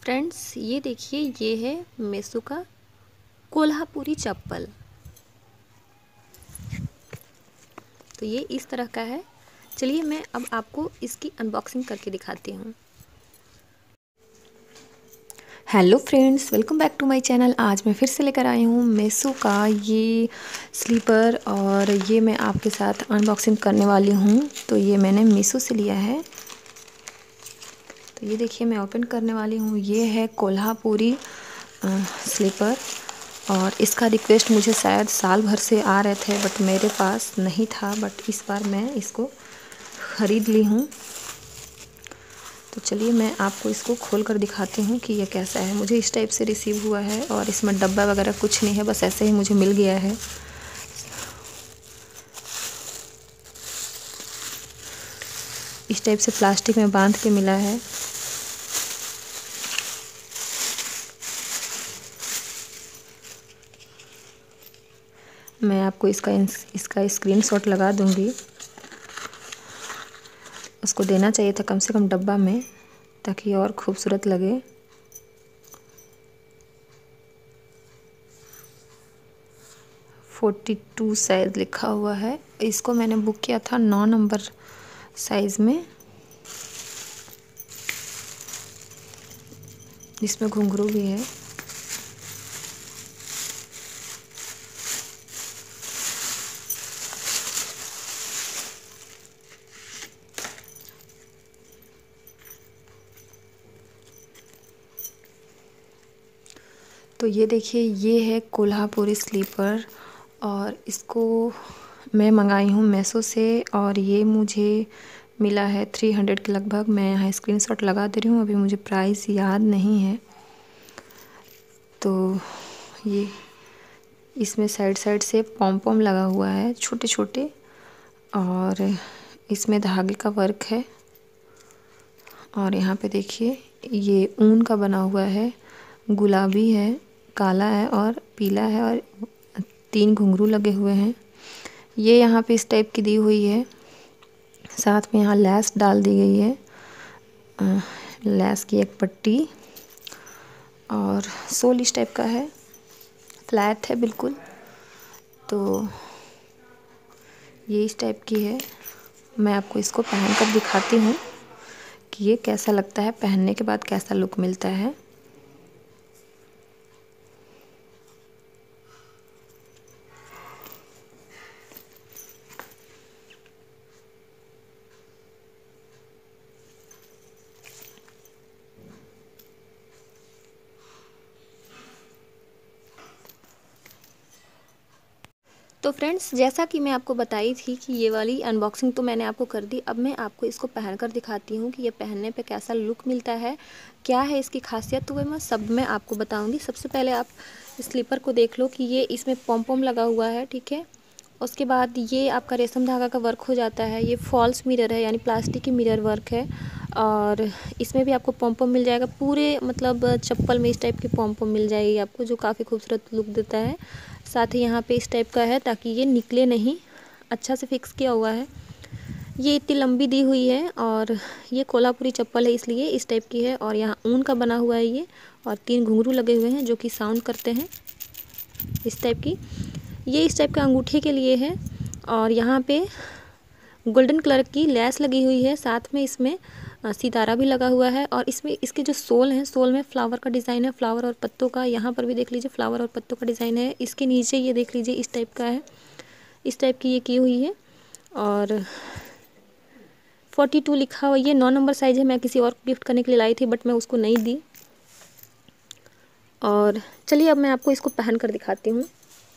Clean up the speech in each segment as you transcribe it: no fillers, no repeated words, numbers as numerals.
Friends ये देखिए, ये है मेसो का कोल्हापुरी चप्पल। तो ये इस तरह का है। चलिए मैं अब आपको इसकी अनबॉक्सिंग करके दिखाती हूँ। Hello friends, welcome back to my channel. आज मैं फिर से लेकर आई हूँ मेसो का ये स्लीपर और ये मैं आपके साथ अनबॉक्सिंग करने वाली हूँ। तो ये मैंने मेसो से लिया है। तो ये देखिए मैं ओपन करने वाली हूँ। ये है कोल्हापुरी स्लीपर और इसका रिक्वेस्ट मुझे शायद साल भर से आ रहे थे, बट मेरे पास नहीं था। बट इस बार मैं इसको ख़रीद ली हूँ। तो चलिए मैं आपको इसको खोल कर दिखाती हूँ कि ये कैसा है। मुझे इस टाइप से रिसीव हुआ है और इसमें डब्बा वगैरह कुछ नहीं है, बस ऐसे ही मुझे मिल गया है। इस टाइप से प्लास्टिक में बांध के मिला है। मैं आपको इसका स्क्रीनशॉट लगा दूंगी। उसको देना चाहिए था कम से कम डब्बा में, ताकि और खूबसूरत लगे। "42" साइज़ लिखा हुआ है। इसको मैंने बुक किया था 9 नंबर साइज़ में। इसमें घुंघरू भी है। तो ये देखिए, ये है कोल्हापुरी स्लीपर और इसको मैं मंगाई हूँ मेसो से और ये मुझे मिला है 300 के लगभग। मैं यहाँ स्क्रीनशॉट लगा दे रही हूँ, अभी मुझे प्राइस याद नहीं है। तो ये इसमें साइड से पॉम पॉम लगा हुआ है छोटे छोटे, और इसमें धागे का वर्क है। और यहाँ पे देखिए ये ऊन का बना हुआ है, गुलाबी है, काला है और पीला है, और 3 घुंघरू लगे हुए हैं। ये यहाँ पे इस टाइप की दी हुई है। साथ में यहाँ लैस डाल दी गई है, लैस की एक पट्टी, और सोल इस टाइप का है, फ्लैट है बिल्कुल। तो ये इस टाइप की है। मैं आपको इसको पहन कर दिखाती हूँ कि ये कैसा लगता है, पहनने के बाद कैसा लुक मिलता है। तो फ्रेंड्स, जैसा कि मैं आपको बताई थी कि ये वाली अनबॉक्सिंग तो मैंने आपको कर दी। अब मैं आपको इसको पहन कर दिखाती हूँ कि ये पहनने पे कैसा लुक मिलता है, क्या है इसकी खासियत। तो वह मैं सब में आपको बताऊँगी। सबसे पहले आप स्लीपर को देख लो कि ये इसमें पॉम पॉम लगा हुआ है, ठीक है। उसके बाद ये आपका रेशम धागा का वर्क हो जाता है। ये फॉल्स मिरर है, यानी प्लास्टिक की मिरर वर्क है। और इसमें भी आपको पॉम पॉम मिल जाएगा पूरे, मतलब चप्पल में इस टाइप की पॉम पॉम मिल जाएगी आपको, जो काफ़ी खूबसूरत लुक देता है। साथ ही यहाँ पे इस टाइप का है ताकि ये निकले नहीं, अच्छा से फिक्स किया हुआ है। ये इतनी लंबी दी हुई है और ये कोल्हापुरी चप्पल है इसलिए इस टाइप की है। और यहाँ ऊन का बना हुआ है ये, और 3 घुंघरू लगे हुए हैं जो कि साउंड करते हैं इस टाइप की। ये इस टाइप का अंगूठे के लिए है। और यहाँ पे गोल्डन कलर की लैस लगी हुई है। साथ में इसमें सितारा भी लगा हुआ है। और इसमें इसके जो सोल है, सोल में फ्लावर का डिज़ाइन है, फ्लावर और पत्तों का। यहाँ पर भी देख लीजिए फ्लावर और पत्तों का डिज़ाइन है। इसके नीचे ये देख लीजिए इस टाइप का है, इस टाइप की ये की हुई है। और 42 लिखा हुआ, ये 9 नंबर साइज़ है। मैं किसी और को गिफ्ट करने के लिए लाई थी, बट मैं उसको नहीं दी। और चलिए अब मैं आपको इसको पहन कर दिखाती हूँ।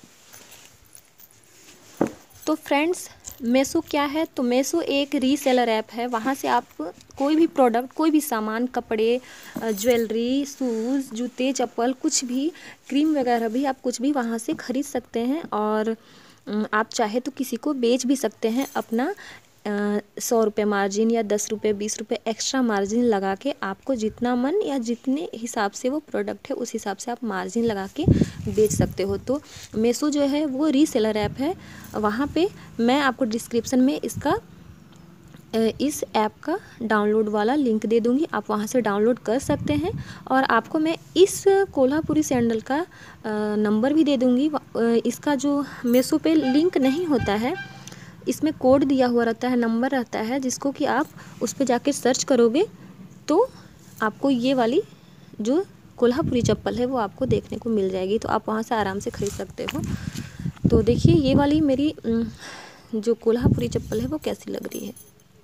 तो फ्रेंड्स, मेसो क्या है? तो मेसो एक रीसेलर ऐप है। वहाँ से आप कोई भी प्रोडक्ट, कोई भी सामान, कपड़े, ज्वेलरी, शूज़, जूते, चप्पल, कुछ भी, क्रीम वगैरह भी, आप कुछ भी वहाँ से ख़रीद सकते हैं। और आप चाहे तो किसी को बेच भी सकते हैं अपना 100 रुपये मार्जिन या 10 रुपये 20 रुपये एक्स्ट्रा मार्जिन लगा के। आपको जितना मन या जितने हिसाब से वो प्रोडक्ट है उस हिसाब से आप मार्जिन लगा के बेच सकते हो। तो मेसो जो है वो रीसेलर ऐप है। वहाँ पे मैं आपको डिस्क्रिप्शन में इसका इस ऐप का डाउनलोड वाला लिंक दे दूँगी, आप वहाँ से डाउनलोड कर सकते हैं। और आपको मैं इस कोल्हापुरी सैंडल का नंबर भी दे दूँगी। इसका जो मीशो पे लिंक नहीं होता है, इसमें कोड दिया हुआ रहता है, नंबर रहता है, जिसको कि आप उस पर जाके सर्च करोगे तो आपको ये वाली जो कोल्हापुरी चप्पल है वो आपको देखने को मिल जाएगी। तो आप वहाँ से आराम से ख़रीद सकते हो। तो देखिए ये वाली मेरी जो कोल्हापुरी चप्पल है वो कैसी लग रही है।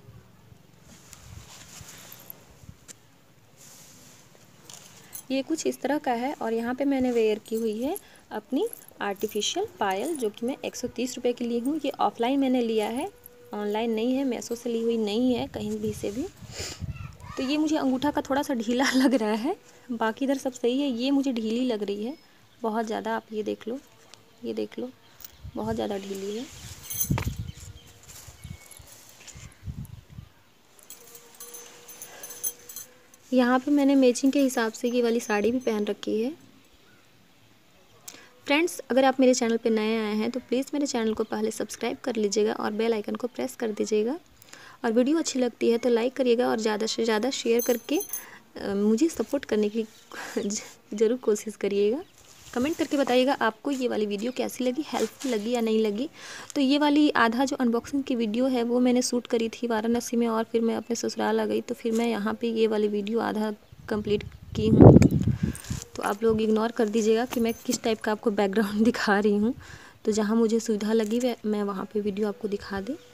ये कुछ इस तरह का है और यहाँ पे मैंने वेयर की हुई है अपनी आर्टिफिशियल पायल, जो कि मैं 130 रुपये की ली हूँ। ये ऑफलाइन मैंने लिया है, ऑनलाइन नहीं है, मीशो से ली हुई नहीं है कहीं भी से भी। तो ये मुझे अंगूठा का थोड़ा सा ढीला लग रहा है, बाकी इधर सब सही है। ये मुझे ढीली लग रही है बहुत ज़्यादा, आप ये देख लो, ये देख लो, बहुत ज़्यादा ढीली है। यहाँ पे मैंने मैचिंग के हिसाब से ये वाली साड़ी भी पहन रखी है। फ्रेंड्स, अगर आप मेरे चैनल पे नए आए हैं तो प्लीज़ मेरे चैनल को पहले सब्सक्राइब कर लीजिएगा और बेल आइकन को प्रेस कर दीजिएगा। और वीडियो अच्छी लगती है तो लाइक करिएगा और ज़्यादा से ज़्यादा शेयर करके मुझे सपोर्ट करने की ज़रूर कोशिश करिएगा। कमेंट करके बताइएगा आपको ये वाली वीडियो कैसी लगी, हेल्पफुल लगी या नहीं लगी। तो ये वाली आधा जो अनबॉक्सिंग की वीडियो है वो मैंने शूट करी थी वाराणसी में, और फिर मैं अपने ससुराल आ गई, तो फिर मैं यहाँ पे ये वाली वीडियो आधा कंप्लीट की हूँ। तो आप लोग इग्नोर कर दीजिएगा कि मैं किस टाइप का आपको बैकग्राउंड दिखा रही हूँ। तो जहाँ मुझे सुविधा लगी मैं वहाँ पे वीडियो आपको दिखा दी।